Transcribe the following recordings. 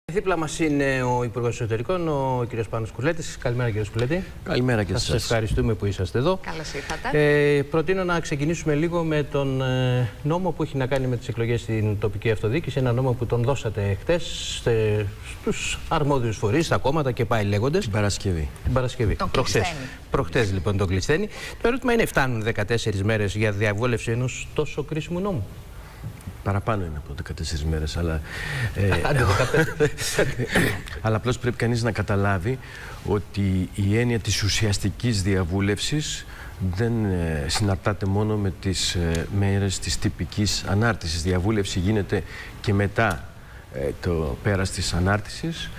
Δίπλα μας είναι ο Υπουργός Εσωτερικών, ο κ. Πάνος Κουλέτης. Καλημέρα, κ. Κουλέτη. Καλημέρα και σας. Ευχαριστούμε που είσαστε εδώ. Καλώς ήρθατε. Προτείνω να ξεκινήσουμε λίγο με τον νόμο που έχει να κάνει με τις εκλογές στην τοπική αυτοδιοίκηση. Ένα νόμο που τον δώσατε χτες στους αρμόδιους φορείς, στα κόμματα και πάει λέγοντας. Την Παρασκευή. Την Παρασκευή. Προχτές λοιπόν τον κλεισθένει. Το ερώτημα είναι, φτάνουν 14 μέρες για διαβούλευση ενός τόσο κρίσιμου νόμου? Παραπάνω είναι από 14 μέρες, αλλά, αλλά απλώς πρέπει κανείς να καταλάβει ότι η έννοια της ουσιαστικής διαβούλευσης δεν συναρτάται μόνο με τις μέρες της τυπικής ανάρτησης. Διαβούλευση γίνεται και μετά το πέρας της ανάρτησης,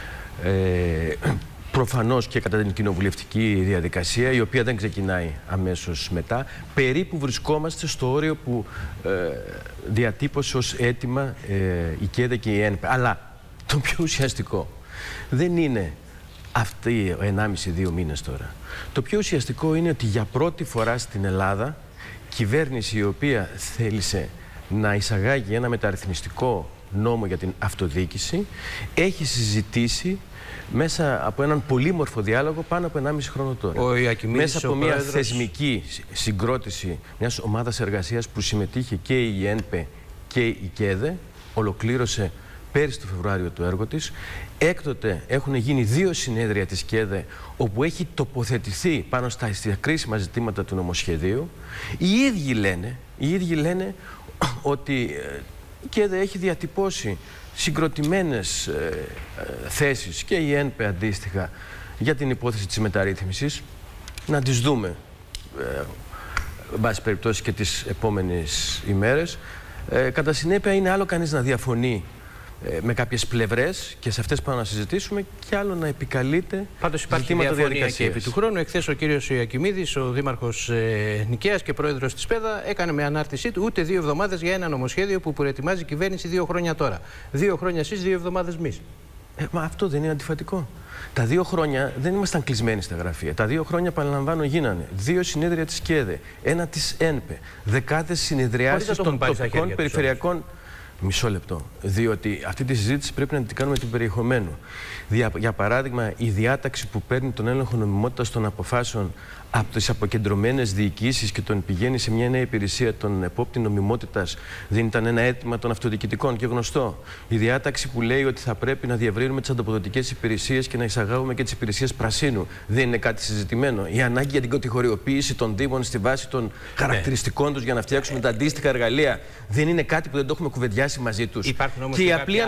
προφανώς και κατά την κοινοβουλευτική διαδικασία, η οποία δεν ξεκινάει αμέσως μετά. Περίπου βρισκόμαστε στο όριο που διατύπωσε ως αίτημα η ΚΕΔΕ και η ΕΝΠΕ. Αλλά το πιο ουσιαστικό δεν είναι αυτοί 1,5-2 μήνες τώρα. Το πιο ουσιαστικό είναι ότι για πρώτη φορά στην Ελλάδα, κυβέρνηση η οποία θέλησε να εισαγάγει ένα μεταρρυθμιστικό νόμο για την αυτοδιοίκηση, έχει συζητήσει μέσα από έναν πολύμορφο διάλογο πάνω από 1,5 χρόνο τώρα. Μέσα από μια θεσμική συγκρότηση μιας ομάδας εργασίας που συμμετείχε και η ΕΝΠΕ και η ΚΕΔΕ, ολοκλήρωσε πέρυσι το Φεβρουάριο το έργο της. Έκτοτε έχουν γίνει 2 συνέδρια της ΚΕΔΕ όπου έχει τοποθετηθεί πάνω στα κρίσιμα ζητήματα του νομοσχεδίου. Οι ίδιοι λένε ότι η ΚΕΔΕ έχει διατυπώσει συγκροτημένες θέσεις και η ΕΝΠΕ αντίστοιχα για την υπόθεση της μεταρρύθμισης. Να τις δούμε, εν πάση περιπτώσει, και τις επόμενες ημέρες. Κατά συνέπεια, είναι άλλο κανείς να διαφωνεί με κάποιες πλευρές και σε αυτές πάμε να συζητήσουμε, και άλλο να επικαλείται. Πάντως υπάρχει διαφωνία και επί του χρόνου. Εχθές ο κύριος Ιακυμίδης, ο δήμαρχος Νικαίας και πρόεδρος της ΠΕΔΑ, έκανε με ανάρτησή του ούτε 2 εβδομάδες για ένα νομοσχέδιο που προετοιμάζει η κυβέρνηση 2 χρόνια τώρα. 2 χρόνια εσείς, 2 εβδομάδες εμείς. Μα αυτό δεν είναι αντιφατικό? Τα 2 χρόνια δεν ήμασταν κλεισμένοι στα γραφεία. Τα 2 χρόνια, παραλαμβάνω, γίνανε 2 συνέδρια της ΚΕΔΕ, 1 της ΕΝΠΕ, δεκάδες συνεδριάσεις των τοπικών περιφερειακών. Μισό λεπτό, διότι αυτή τη συζήτηση πρέπει να την κάνουμε την περιεχομένου. Για παράδειγμα, η διάταξη που παίρνει τον έλεγχο νομιμότητας των αποφάσεων από τις αποκεντρωμένες διοικήσεις και τον πηγαίνει σε μια νέα υπηρεσία, τον επόπτη νομιμότητας, δεν ήταν ένα αίτημα των αυτοδιοικητικών και γνωστό? Η διάταξη που λέει ότι θα πρέπει να διευρύνουμε τις ανταποδοτικές υπηρεσίες και να εισαγάγουμε και τις υπηρεσίες πρασίνου, δεν είναι κάτι συζητημένο? Η ανάγκη για την κατηγοριοποίηση των Δήμων στη βάση των χαρακτηριστικών τους για να φτιάξουμε τα αντίστοιχα εργαλεία, δεν είναι κάτι που δεν το έχουμε κουβεντιάσει μαζί τους? Και η απλή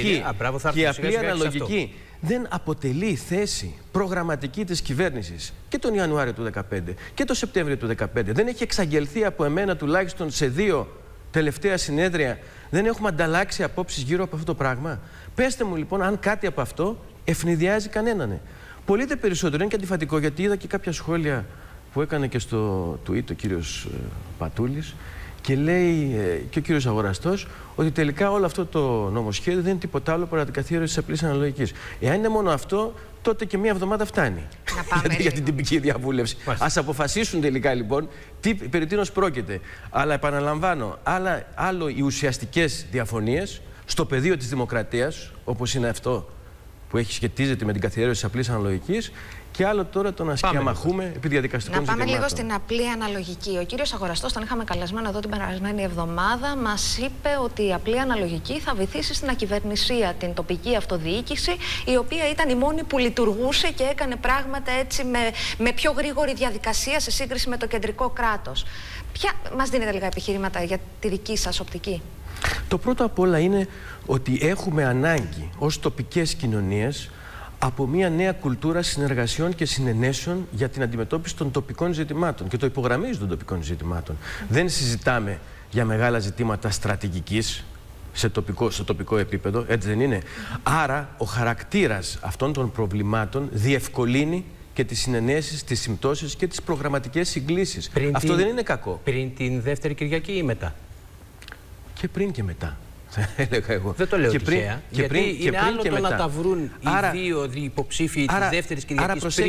αναλογική δεν αποτελεί θέση προγραμματική της κυβέρνησης και τον Ιανουάριο του 2015 και τον Σεπτέμβριο του 2015. Δεν έχει εξαγγελθεί από εμένα, τουλάχιστον σε 2 τελευταία συνέδρια, δεν έχουμε ανταλλάξει απόψεις γύρω από αυτό το πράγμα? Πέστε μου λοιπόν αν κάτι από αυτό ευνηδιάζει κανέναν. Πολύ δε περισσότερο είναι και αντιφατικό, γιατί είδα και κάποια σχόλια που έκανε και στο tweet ο κύριος Πατούλης, και λέει και ο κύριος Αγοραστός ότι τελικά όλο αυτό το νομοσχέδιο δεν είναι τίποτα άλλο παρά την καθιέρωση της απλής αναλογικής. Εάν είναι μόνο αυτό, τότε και 1 εβδομάδα φτάνει για την τυπική διαβούλευση. Ας αποφασίσουν τελικά λοιπόν περί τίνος πρόκειται. Αλλά επαναλαμβάνω, άλλο οι ουσιαστικές διαφωνίες στο πεδίο της δημοκρατίας, όπως είναι αυτό που σχετίζεται με την καθιέρωση της απλής αναλογικής, και άλλο τώρα το να σκιαμαχούμε επί διαδικαστικών ζητημάτων. Να πάμε λίγο στην απλή αναλογική. Ο κύριος Αγοραστός, τον είχαμε καλεσμένο εδώ την περασμένη εβδομάδα, μας είπε ότι η απλή αναλογική θα βυθίσει στην ακυβερνησία την τοπική αυτοδιοίκηση, η οποία ήταν η μόνη που λειτουργούσε και έκανε πράγματα έτσι με πιο γρήγορη διαδικασία σε σύγκριση με το κεντρικό κράτος. Ποια μας δίνετε λίγα επιχειρήματα για τη δική σας οπτική? Το πρώτο απ' όλα είναι ότι έχουμε ανάγκη ως τοπικές κοινωνίες από μια νέα κουλτούρα συνεργασιών και συνενέσεων για την αντιμετώπιση των τοπικών ζητημάτων και το υπογραμμίζει των τοπικών ζητημάτων. Δεν συζητάμε για μεγάλα ζητήματα στρατηγικής στο τοπικό επίπεδο, έτσι δεν είναι? Άρα ο χαρακτήρας αυτών των προβλημάτων διευκολύνει και τις συνενέσεις, τις συμπτώσεις και τις προγραμματικές συγκλήσεις. Αυτό δεν είναι κακό. Πριν την δεύτερη Κυριακή ή μετά? Και πριν και μετά, θα έλεγα εγώ. Δεν το λέω τυχαία. Γιατί είναι άλλο το να τα βρουν οι 2 υποψήφοι της δεύτερης Κυριακής πριν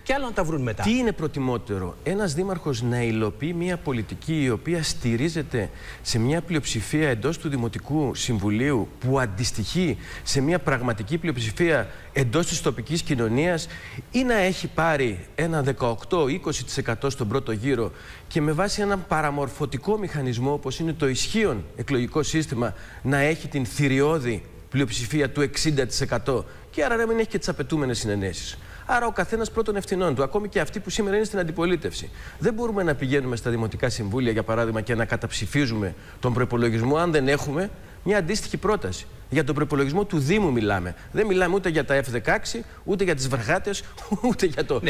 και άλλο να τα βρουν μετά. Τι είναι προτιμότερο, ένας δήμαρχος να υλοποιεί μια πολιτική η οποία στηρίζεται σε μια πλειοψηφία εντός του Δημοτικού Συμβουλίου που αντιστοιχεί σε μια πραγματική πλειοψηφία εντός της τοπικής κοινωνίας, ή να έχει πάρει ένα 18-20% στον πρώτο γύρο και με βάση έναν παραμορφωτικό μηχανισμό όπως είναι το ισχύον εκλογικό σύστημα να έχει την θηριώδη πλειοψηφία του 60% και άρα να μην έχει και τις απαιτούμενες συνενέσεις. Άρα ο καθένας πρώτων ευθυνών του, ακόμη και αυτοί που σήμερα είναι στην αντιπολίτευση. Δεν μπορούμε να πηγαίνουμε στα δημοτικά συμβούλια, για παράδειγμα, και να καταψηφίζουμε τον προϋπολογισμό αν δεν έχουμε μια αντίστοιχη πρόταση. Για τον προϋπολογισμό του Δήμου μιλάμε. Δεν μιλάμε ούτε για τα F16, ούτε για τις Βεργάτες, ούτε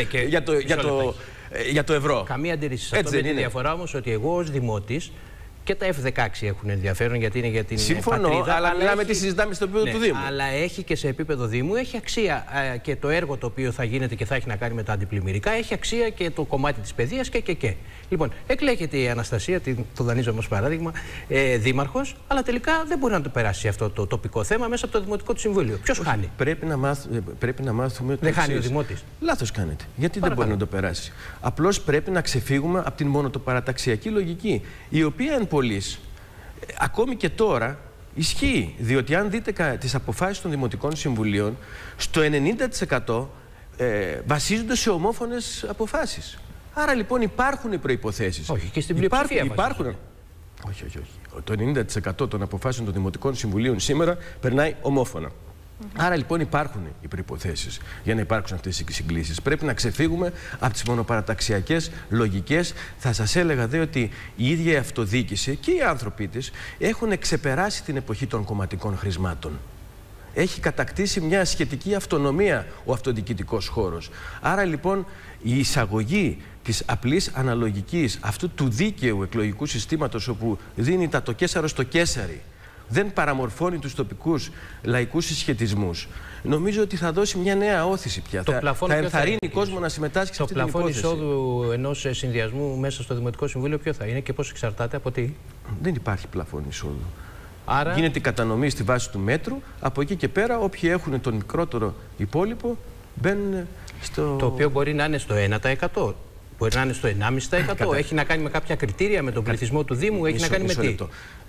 για το ευρώ. Καμία αντίρρηση σε αυτό. Με τη διαφορά όμως ότι εγώ ως δημότης και τα F16 έχουν ενδιαφέρον γιατί είναι για την Συμφωνώ, πατρίδα, αλλά μιλάμε τι συζητάμε στο επίπεδο του Δήμου. Αλλά έχει και σε επίπεδο Δήμου, έχει αξία και το έργο το οποίο θα γίνεται και θα έχει να κάνει με τα αντιπλημμυρικά, έχει αξία και το κομμάτι της παιδείας και. Λοιπόν, εκλέγεται η Αναστασία, το δανείζομαι ως παράδειγμα, δήμαρχος, αλλά τελικά δεν μπορεί να το περάσει αυτό το τοπικό θέμα μέσα από το Δημοτικό του Συμβούλιο. Ποιος χάνει? Πρέπει να μάθουμε. Δεν χάνει ο Δημότης. Λάθος κάνετε. Γιατί δεν μπορεί να το περάσει? Απλώς πρέπει να ξεφύγουμε από την μονοτοπαραταξιακή λογική, η οποία εν πολλής, ακόμη και τώρα, ισχύει. Διότι αν δείτε τις αποφάσεις των Δημοτικών Συμβουλίων, στο 90% βασίζονται σε ομόφωνες αποφάσεις. Άρα λοιπόν υπάρχουν οι προϋποθέσεις. Όχι, και στην πλειοψηφία υπάρχουν. Όχι. Το 90% των αποφάσεων των Δημοτικών Συμβουλίων σήμερα περνάει ομόφωνα. Άρα λοιπόν υπάρχουν οι προϋποθέσεις για να υπάρξουν αυτές οι συγκλήσεις. Πρέπει να ξεφύγουμε από τις μονοπαραταξιακές λογικές. Θα σας έλεγα δε ότι η ίδια η αυτοδιοίκηση και οι άνθρωποι της έχουν ξεπεράσει την εποχή των κομματικών χρησμάτων. Έχει κατακτήσει μια σχετική αυτονομία ο αυτοδιοικητικός χώρος. Άρα λοιπόν η εισαγωγή της απλής αναλογικής, αυτού του δίκαιου εκλογικού συστήματος όπου δίνει τα το κέσαρο στο κέσαρι, δεν παραμορφώνει τους τοπικούς λαϊκούς συσχετισμούς, νομίζω ότι θα δώσει μια νέα όθηση πια. Θα ενθαρρύνει κόσμο να συμμετάσχει σε αυτή την υπόθεση. Το πλαφόν εισόδου ενός συνδυασμού μέσα στο Δημοτικό Συμβούλιο ποιο θα είναι και πώς εξαρτάται από τι? Δεν υπάρχει πλαφόν εισόδου. Άρα... Γίνεται η κατανομή στη βάση του μέτρου. Από εκεί και πέρα, όποιοι έχουν τον μικρότερο υπόλοιπο μπαίνουν στο. Το οποίο μπορεί να είναι στο 1%. Μπορεί να είναι στο 1,5%. Έχει να κάνει με κάποια κριτήρια, με τον πληθυσμό του Δήμου, έχει να κάνει με τι?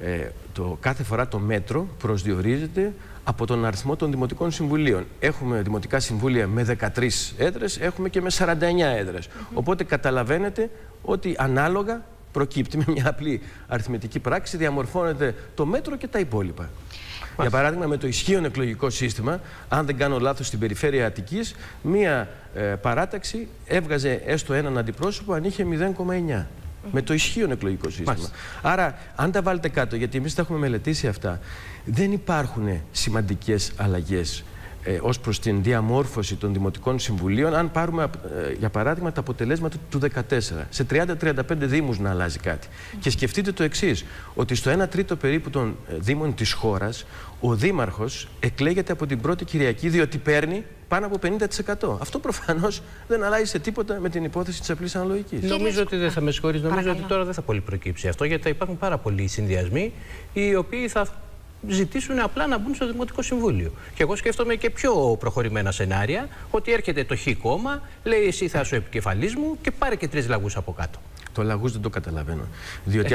Κάθε φορά το μέτρο προσδιορίζεται από τον αριθμό των Δημοτικών Συμβουλίων. Έχουμε Δημοτικά Συμβούλια με 13 έδρες, έχουμε και με 49 έδρες. Οπότε καταλαβαίνετε ότι ανάλογα προκύπτει με μια απλή αριθμητική πράξη, διαμορφώνεται το μέτρο και τα υπόλοιπα. Για παράδειγμα, με το ισχύον εκλογικό σύστημα, αν δεν κάνω λάθος, στην περιφέρεια Αττικής, μία παράταξη έβγαζε έστω έναν αντιπρόσωπο αν είχε 0,9. Με το ισχύον εκλογικό σύστημα. Άρα, αν τα βάλετε κάτω, γιατί εμείς τα έχουμε μελετήσει αυτά, δεν υπάρχουν σημαντικές αλλαγές ως προς την διαμόρφωση των Δημοτικών Συμβουλίων, αν πάρουμε για παράδειγμα τα αποτελέσματα του 2014. Σε 30-35 Δήμους να αλλάζει κάτι. Και σκεφτείτε το εξής, ότι στο 1/3 περίπου των Δήμων της χώρας, ο Δήμαρχος εκλέγεται από την πρώτη Κυριακή, διότι παίρνει πάνω από 50%. Αυτό προφανώς δεν αλλάζει σε τίποτα με την υπόθεση της απλής αναλογικής. Νομίζω ότι δεν θα με συγχωρείς, νομίζω ότι τώρα δεν θα πολύ προκύψει αυτό, γιατί θα υπάρχουν πάρα πολλοί συνδυασμοί οι οποίοι θα ζητήσουν απλά να μπουν στο Δημοτικό Συμβούλιο. Και εγώ σκέφτομαι και πιο προχωρημένα σενάρια, ότι έρχεται το Χ κόμμα, λέει εσύ θα είσαι ο επικεφαλής μου και πάρε και 3 λαγούς από κάτω. Το λαγούς δεν το καταλαβαίνω. Διότι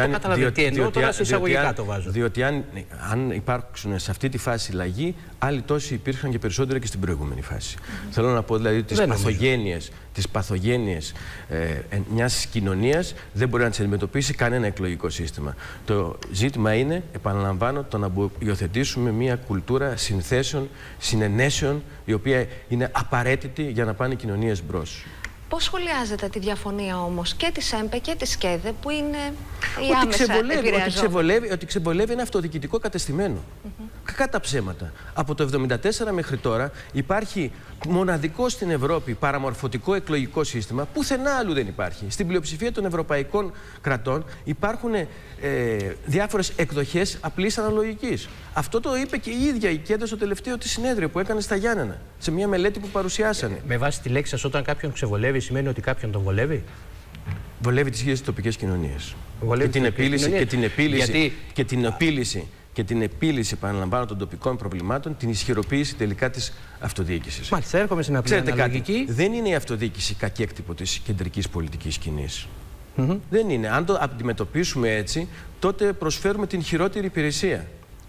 αν υπάρξουν σε αυτή τη φάση λαγοί, άλλοι τόσοι υπήρχαν και περισσότερα και στην προηγούμενη φάση. Θέλω να πω δηλαδή τις παθογένειες μιας κοινωνίας δεν μπορεί να τις αντιμετωπίσει κανένα εκλογικό σύστημα. Το ζήτημα είναι, επαναλαμβάνω, το να υιοθετήσουμε μια κουλτούρα συνθέσεων, συνενέσεων, η οποία είναι απαραίτητη για να πάνε οι κοινωνίες μπρος. Πώς σχολιάζετε τη διαφωνία όμως και της ΕΜΠΕ και της ΣΚΕΔΕ που είναι η άμεσα επηρεαζόμενη? Ότι ξεβολεύει ένα αυτοδιοικητικό κατεστημένο. Κακά τα ψέματα. Από το 1974 μέχρι τώρα υπάρχει μοναδικό στην Ευρώπη παραμορφωτικό εκλογικό σύστημα. Πουθενά αλλού δεν υπάρχει. Στην πλειοψηφία των ευρωπαϊκών κρατών υπάρχουν διάφορες εκδοχές απλής αναλογικής. Αυτό το είπε και η ίδια η ΚΕΔΕ στο τελευταίο της συνέδριο που έκανε στα Γιάννενα, σε μια μελέτη που παρουσιάσανε. Με βάση τη λέξη σας, όταν κάποιον ξεβολεύει, σημαίνει ότι κάποιον τον βολεύει? Βολεύει τις ίδιες τοπικές κοινωνίες. Και την επίλυση και την επίλυση, επαναλαμβάνω, των τοπικών προβλημάτων, την ισχυροποίηση τελικά της αυτοδιοίκησης. Μάλιστα, έρχομαι στην απλή αναλογική. Δεν είναι η αυτοδιοίκηση κακέκτυπο της κεντρικής πολιτικής σκηνής. Δεν είναι. Αν το αντιμετωπίσουμε έτσι, τότε προσφέρουμε την χειρότερη υπηρεσία.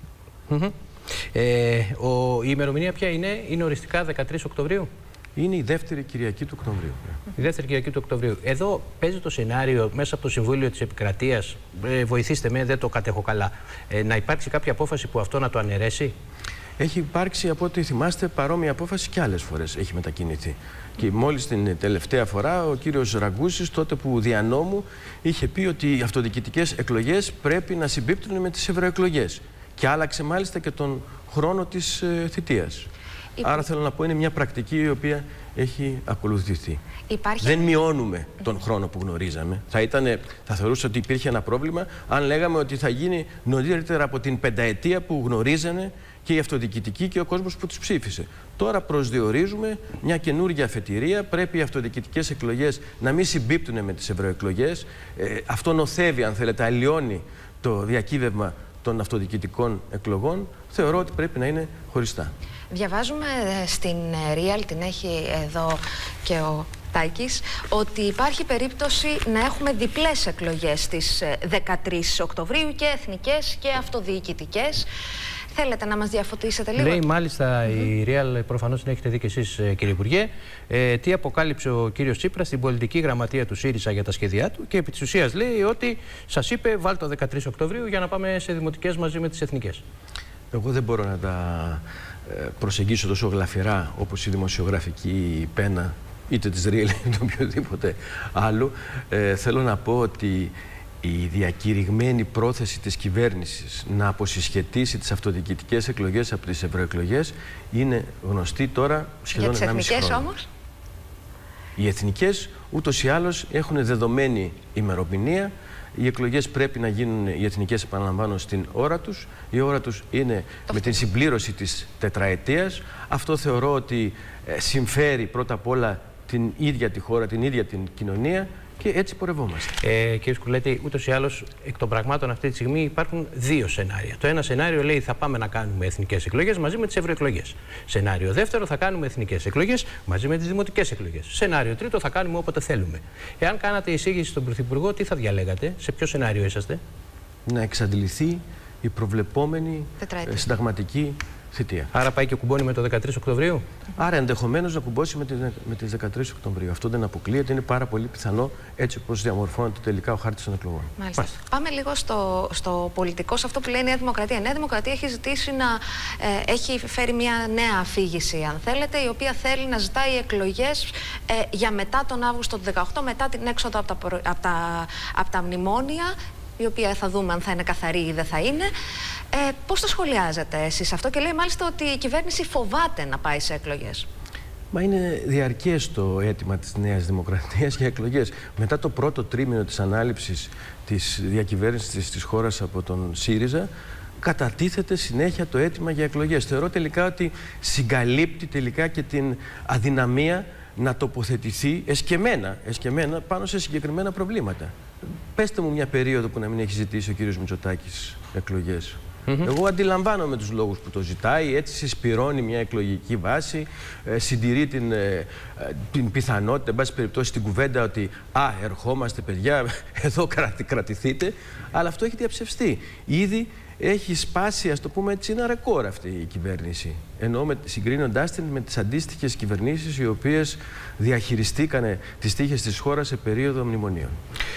Η ημερομηνία ποια είναι οριστικά 13 Οκτωβρίου. Είναι η δεύτερη Κυριακή του Οκτωβρίου. Η δεύτερη Κυριακή του Οκτωβρίου. Εδώ παίζει το σενάριο μέσα από το Συμβούλιο της Επικρατείας, βοηθήστε με, δεν το κατέχω καλά, να υπάρξει κάποια απόφαση που αυτό να το αναιρέσει. Έχει υπάρξει, από ό,τι θυμάστε, παρόμοια απόφαση και άλλες φορές έχει μετακινηθεί. Και μόλις την τελευταία φορά ο κύριος Ραγκούσης, τότε που δια νόμου είχε πει ότι οι αυτοδιοικητικές εκλογές πρέπει να συμπίπτουν με τις ευρωεκλογές. Και άλλαξε μάλιστα και τον χρόνο της θητείας. Άρα θέλω να πω, είναι μια πρακτική η οποία έχει ακολουθηθεί. Δεν μειώνουμε τον χρόνο που γνωρίζαμε. Θα θεωρούσα ότι υπήρχε ένα πρόβλημα αν λέγαμε ότι θα γίνει νωρίτερα από την πενταετία που γνωρίζανε και η αυτοδιοικητική και ο κόσμος που τους ψήφισε. Τώρα προσδιορίζουμε μια καινούργια αφετηρία. Πρέπει οι αυτοδιοικητικές εκλογές να μην συμπίπτουν με τις ευρωεκλογές. Αυτό νοθεύει, αν θέλετε, αλλοιώνει το διακύβευμα των αυτοδιοικητικών εκλογών. Θεωρώ ότι πρέπει να είναι χωριστά. Διαβάζουμε στην Real, την έχει εδώ και ο Τάκης, ότι υπάρχει περίπτωση να έχουμε διπλές εκλογές στις 13 Οκτωβρίου, και εθνικές και αυτοδιοικητικές. Θέλετε να μας διαφωτίσετε λίγο? Λέει μάλιστα η Real, προφανώς την έχετε δει και εσείς, κύριε Υπουργέ, τι αποκάλυψε ο κύριος Τσίπρας στην πολιτική γραμματεία του ΣΥΡΙΖΑ για τα σχέδιά του, και επί της ουσίας λέει ότι σας είπε βάλτε το 13 Οκτωβρίου για να πάμε σε δημοτικές μαζί με τις εθνικές. Εγώ δεν μπορώ να τα προσεγγίσω τόσο γλαφυρά όπως η δημοσιογραφική πένα, είτε της Real είτε οποιοδήποτε άλλου. Θέλω να πω ότι η διακηρυγμένη πρόθεση της κυβέρνησης να αποσυσχετίσει τις αυτοδιοικητικές εκλογές από τις ευρωεκλογές είναι γνωστή τώρα σχεδόν 1,5 χρόνο. Για τις εθνικές όμως? Οι εθνικές ούτως ή άλλως έχουν δεδομένη ημερομηνία. Οι εκλογές πρέπει να γίνουν, οι εθνικές, επαναλαμβάνω, στην ώρα τους. Η ώρα τους είναι με την συμπλήρωση της τετραετίας. Αυτό θεωρώ ότι συμφέρει πρώτα απ' όλα την ίδια τη χώρα, την ίδια την κοινωνία, και έτσι πορευόμαστε. Κύριε Σκουλέτη, ούτως ή άλλως εκ των πραγμάτων αυτή τη στιγμή υπάρχουν δύο σενάρια. Το ένα σενάριο λέει θα πάμε να κάνουμε εθνικές εκλογές μαζί με τις ευρωεκλογές. Σενάριο δεύτερο, θα κάνουμε εθνικές εκλογές μαζί με τις δημοτικές εκλογές. Σενάριο τρίτο, θα κάνουμε όποτε θέλουμε. Εάν κάνατε εισήγηση στον Πρωθυπουργό, τι θα διαλέγατε, σε ποιο σενάριο είσαστε? Να εξαντληθεί η προβλεπόμενη συνταγματική θητεία. Άρα πάει και κουμπώνει με το 13 Οκτωβρίου. Άρα ενδεχομένως να κουμπώσει με τις 13 Οκτωβρίου. Αυτό δεν αποκλείεται, είναι πάρα πολύ πιθανό, έτσι όπως διαμορφώνεται τελικά ο χάρτης των εκλογών. Μάλιστα. Πάμε λίγο στο πολιτικό, σε αυτό που λέει η Νέα Δημοκρατία. Η Νέα Δημοκρατία έχει ζητήσει έχει φέρει μια νέα αφήγηση, αν θέλετε, η οποία θέλει να ζητάει εκλογές για μετά τον Αύγουστο του 2018, μετά την έξοδο από τα μνημόνια, η οποία θα δούμε αν θα είναι καθαρή ή δεν θα είναι. Πώς το σχολιάζετε εσείς αυτό? Και λέει μάλιστα ότι η κυβέρνηση φοβάται να πάει σε εκλογές. Μα είναι διαρκές το αίτημα της Νέας Δημοκρατίας για εκλογές. Μετά το πρώτο τρίμηνο της ανάληψης της διακυβέρνησης της χώρας από τον ΣΥΡΙΖΑ, κατατίθεται συνέχεια το αίτημα για εκλογές. Θεωρώ τελικά ότι συγκαλύπτει τελικά και την αδυναμία να τοποθετηθεί εσκεμμένα πάνω σε συγκεκριμένα προβλήματα. Πέστε μου μια περίοδο που να μην έχει ζητήσει ο κύριος Μητσοτάκης εκλογές. Εγώ αντιλαμβάνομαι τους λόγους που το ζητάει, έτσι συσπυρώνει μια εκλογική βάση, συντηρεί την πιθανότητα, εν πάση περιπτώσει, την κουβέντα ότι ερχόμαστε παιδιά, εδώ κρατηθείτε, αλλά αυτό έχει διαψευστεί. Ήδη έχει σπάσει, ας το πούμε έτσι, ένα ρεκόρ αυτή η κυβέρνηση. Εννοώ συγκρίνοντάς την με τις αντίστοιχες κυβερνήσεις οι οποίες διαχειριστήκανε τις τύχες της χώρας σε περίοδο μνημονίων.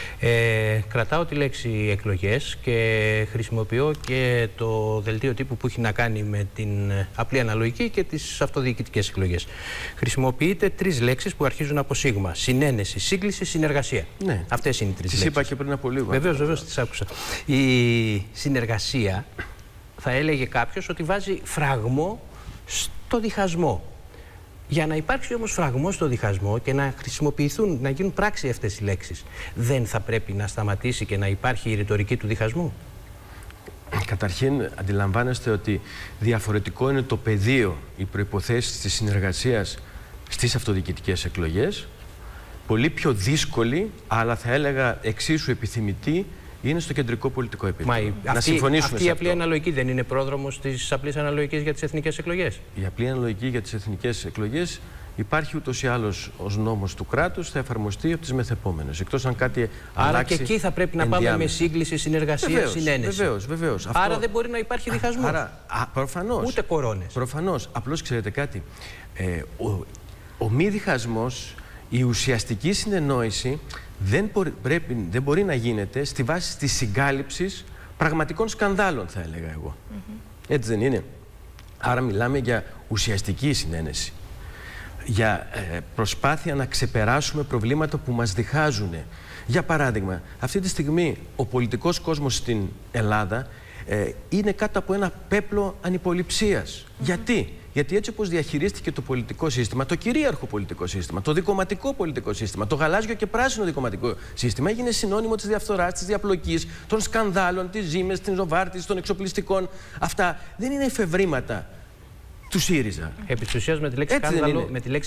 Κρατάω τη λέξη εκλογές και χρησιμοποιώ και το δελτίο τύπου που έχει να κάνει με την απλή αναλογική και τις αυτοδιοικητικές εκλογές. Χρησιμοποιείτε τρεις λέξεις που αρχίζουν από σίγμα: συνένεση, σύγκληση, συνεργασία. Ναι. Αυτές είναι οι τρεις λέξεις. Τις είπα και πριν από λίγο. Βεβαίως, τις άκουσα. Η συνεργασία, θα έλεγε κάποιος, ότι βάζει φραγμό στο διχασμό. Για να υπάρξει όμως φραγμό στο διχασμό και να χρησιμοποιηθούν, να γίνουν πράξη αυτές οι λέξεις, δεν θα πρέπει να σταματήσει και να υπάρχει η ρητορική του διχασμού? Καταρχήν, αντιλαμβάνεστε ότι διαφορετικό είναι το πεδίο, οι προϋποθέσεις της συνεργασίας στις αυτοδιοικητικές εκλογές. Πολύ πιο δύσκολη, αλλά θα έλεγα εξίσου επιθυμητή, είναι στο κεντρικό πολιτικό επίπεδο. Αυτή η απλή αναλογική δεν είναι πρόδρομος της απλής αναλογικής για τις εθνικές εκλογές? Η απλή αναλογική για τις εθνικές εκλογές υπάρχει ούτως ή άλλως ως νόμος του κράτους, θα εφαρμοστεί από τις μεθεπόμενες. Εκτός αν κάτι αλλάξει. Άρα και εκεί θα πρέπει να πάμε με σύγκληση, συνεργασία, συνένεση. Βεβαίως. Άρα δεν μπορεί να υπάρχει διχασμός. Προφανώς. Ούτε κορώνες. Προφανώς. Απλώς ξέρετε κάτι. Ο μη διχασμός, η ουσιαστική συνεννόηση δεν μπορεί να γίνεται στη βάση της συγκάλυψης πραγματικών σκανδάλων, θα έλεγα εγώ. Έτσι δεν είναι? Άρα μιλάμε για ουσιαστική συνένεση. Για προσπάθεια να ξεπεράσουμε προβλήματα που μας διχάζουν. Για παράδειγμα, αυτή τη στιγμή ο πολιτικός κόσμος στην Ελλάδα είναι κάτω από ένα πέπλο ανυποληψίας. Γιατί έτσι όπως διαχειρίστηκε το πολιτικό σύστημα, το κυρίαρχο πολιτικό σύστημα, το δικομματικό πολιτικό σύστημα, το γαλάζιο και πράσινο δικομματικό σύστημα, έγινε συνώνυμο της διαφθοράς, της διαπλοκής, των σκανδάλων, της ζήμες, της ζοβάρτης, των εξοπλιστικών. Αυτά δεν είναι εφευρήματα του ΣΥΡΙΖΑ. Επί της ουσίας με τη λέξη σκάνδαλο,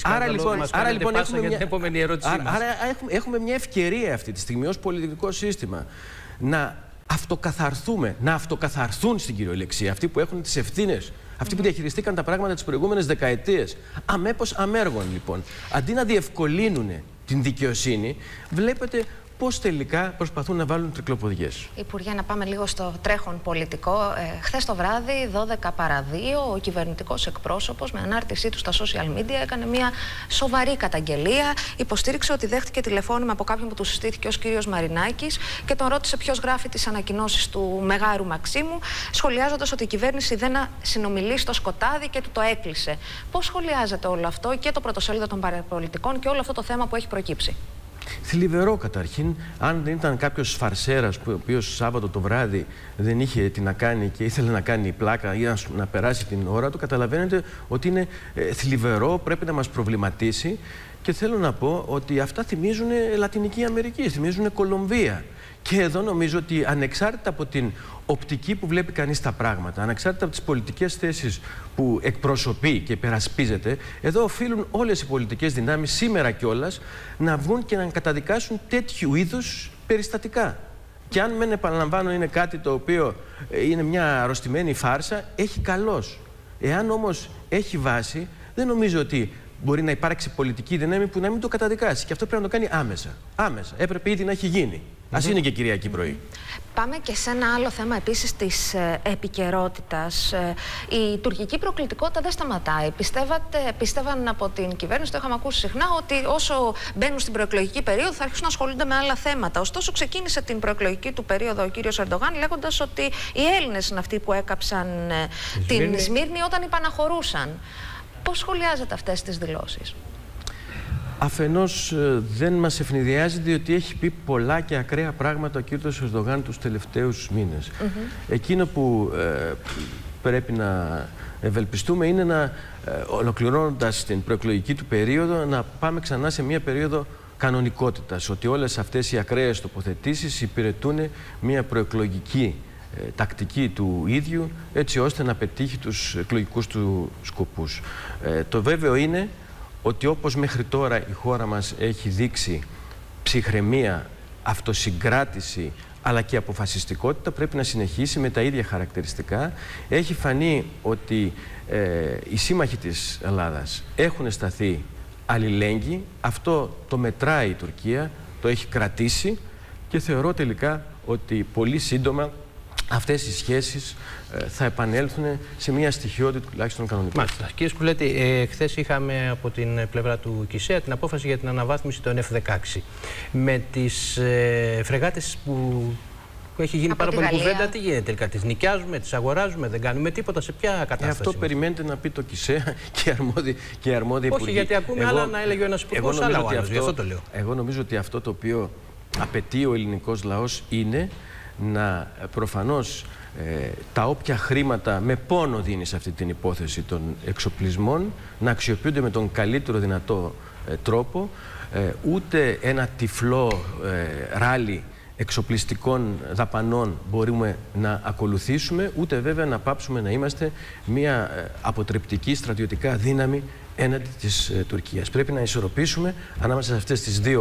μας κάνετε πάσα για την επόμενη ερώτησή μας. Άρα έχουμε μια ευκαιρία αυτή τη στιγμή ως πολιτικό σύστημα να αυτοκαθαρθούμε, να αυτοκαθαρθούν στην κυριολεξία αυτοί που έχουν τις ευθύνες, αυτοί που διαχειριστήκαν τα πράγματα τις προηγούμενες δεκαετίες. Αμέπως αμέργων λοιπόν. Αντί να διευκολύνουν την δικαιοσύνη, βλέπετε πώς τελικά προσπαθούν να βάλουν τρικλοποδιές. Υπουργέ, να πάμε λίγο στο τρέχον πολιτικό. Χθες το βράδυ, 12 παρά 2, ο κυβερνητικός εκπρόσωπος με ανάρτησή του στα social media έκανε μια σοβαρή καταγγελία. Υποστήριξε ότι δέχτηκε τηλεφώνημα από κάποιον που του συστήθηκε ως κύριος Μαρινάκης και τον ρώτησε ποιος γράφει τις ανακοινώσεις του Μεγάρου Μαξίμου, σχολιάζοντας ότι η κυβέρνηση δεν συνομιλεί στο σκοτάδι και του το έκλεισε. Πώς σχολιάζεται όλο αυτό και το πρωτοσέλιδο των παραπολιτικών και όλο αυτό το θέμα που έχει προκύψει? Θλιβερό καταρχήν. Αν δεν ήταν κάποιος φαρσέρας ο οποίος Σάββατο το βράδυ δεν είχε τι να κάνει και ήθελε να κάνει πλάκα ή να περάσει την ώρα του, καταλαβαίνετε ότι είναι θλιβερό, πρέπει να μας προβληματίσει. Και θέλω να πω ότι αυτά θυμίζουν Λατινική Αμερική, θυμίζουν Κολομβία. Και εδώ νομίζω ότι ανεξάρτητα από την οπτική που βλέπει κανείς τα πράγματα, ανεξάρτητα από τις πολιτικές θέσεις που εκπροσωπεί και υπερασπίζεται, εδώ οφείλουν όλες οι πολιτικές δυνάμεις σήμερα κιόλας να βγουν και να καταδικάσουν τέτοιου είδους περιστατικά. Και αν μεν επαναλαμβάνω είναι κάτι το οποίο είναι μια αρρωστημένη φάρσα, έχει καλώς. Εάν όμως έχει βάση, δεν νομίζω ότι μπορεί να υπάρξει πολιτική δύναμη που να μην το καταδικάσει. Και αυτό πρέπει να το κάνει άμεσα. Άμεσα. Έπρεπε ήδη να έχει γίνει. Ας είναι και Κυριακή πρωί. Πάμε και σε ένα άλλο θέμα επίσης της επικαιρότητας. Η τουρκική προκλητικότητα δεν σταματάει. Πίστευαν από την κυβέρνηση, το είχαμε ακούσει συχνά, ότι όσο μπαίνουν στην προεκλογική περίοδο θα αρχίσουν να ασχολούνται με άλλα θέματα. Ωστόσο, ξεκίνησε την προεκλογική του περίοδο ο κύριος Ερντογάν λέγοντας ότι οι Έλληνες είναι αυτοί που έκαψαν την Σμύρνη όταν υπαναχωρούσαν. Πώς σχολιάζετε αυτές τις δηλώσεις? Αφενός δεν μας ευνηδιάζει διότι έχει πει πολλά και ακραία πράγματα ο κύριος Ερντογάν τους τελευταίους μήνες. Εκείνο που πρέπει να ευελπιστούμε είναι να ολοκληρώνοντας την προεκλογική του περίοδο να πάμε ξανά σε μια περίοδο κανονικότητας, ότι όλες αυτές οι ακραίες τοποθετήσεις υπηρετούν μια προεκλογική τακτική του ίδιου έτσι ώστε να πετύχει τους εκλογικούς του σκοπούς. Το βέβαιο είναι ότι όπως μέχρι τώρα η χώρα μας έχει δείξει ψυχραιμία, αυτοσυγκράτηση αλλά και αποφασιστικότητα, πρέπει να συνεχίσει με τα ίδια χαρακτηριστικά. Έχει φανεί ότι οι σύμμαχοι της Ελλάδας έχουν σταθεί αλληλέγγυοι. Αυτό το μετράει η Τουρκία, το έχει κρατήσει και θεωρώ τελικά ότι πολύ σύντομα αυτές οι σχέσεις θα επανέλθουν σε μια στοιχειότητα τουλάχιστον κανονική. Μάλιστα. Κύριε Σκουλέτη, χθες είχαμε από την πλευρά του ΚΙΣΕΑ την απόφαση για την αναβάθμιση των F-16. Με τις φρεγάτες που έχει γίνει πάρα πολύ κουβέντα, τι γίνεται τελικά? Τις νοικιάζουμε, τις αγοράζουμε, δεν κάνουμε τίποτα? Σε ποια κατάσταση? Αυτό περιμένετε να πει το ΚΙΣΕΑ και οι αρμόδιοι υπουργοί. Όχι, γιατί ακούμε άλλα να έλεγε ο ένας υπουργός, άλλα ο άλλος. Γι' αυτό το λέω. Εγώ νομίζω ότι αυτό το οποίο απαιτεί ο ελληνικός λαός είναι να προφανώς τα όποια χρήματα με πόνο δίνει σε αυτή την υπόθεση των εξοπλισμών να αξιοποιούνται με τον καλύτερο δυνατό τρόπο. Ούτε ένα τυφλό ράλι εξοπλιστικών δαπανών μπορούμε να ακολουθήσουμε, ούτε βέβαια να πάψουμε να είμαστε μια αποτρεπτική στρατιωτικά δύναμη έναντι της Τουρκίας. Πρέπει να ισορροπήσουμε ανάμεσα σε αυτές τις δύο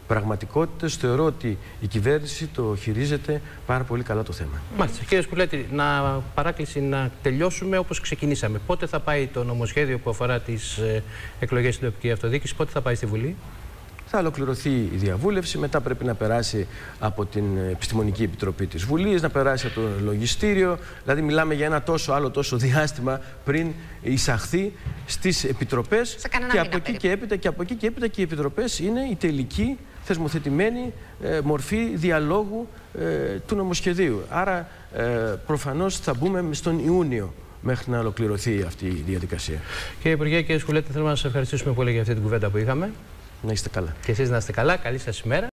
πραγματικότητες, θεωρώ ότι η κυβέρνηση το χειρίζεται πάρα πολύ καλά το θέμα. Μάλιστα. Κύριε Σκουλέτη, παράκληση να τελειώσουμε όπως ξεκινήσαμε. Πότε θα πάει το νομοσχέδιο που αφορά τις εκλογές στην τοπική αυτοδιοίκηση, πότε θα πάει στη Βουλή? Θα ολοκληρωθεί η διαβούλευση, μετά πρέπει να περάσει από την Επιστημονική Επιτροπή της Βουλής, να περάσει από το Λογιστήριο. Δηλαδή μιλάμε για ένα τόσο διάστημα πριν εισαχθεί στις επιτροπές και από εκεί και έπειτα και οι επιτροπές είναι η τελική θεσμοθετημένη μορφή διαλόγου του νομοσχεδίου. Άρα προφανώς θα μπούμε στον Ιούνιο μέχρι να ολοκληρωθεί αυτή η διαδικασία. Κύριε Υπουργέ, κύριε Σκουλέτη, θέλουμε να σας ευχαριστήσουμε πολύ για αυτή την κουβέντα που είχαμε. Να είστε καλά. Και εσείς να είστε καλά. Καλή σας ημέρα.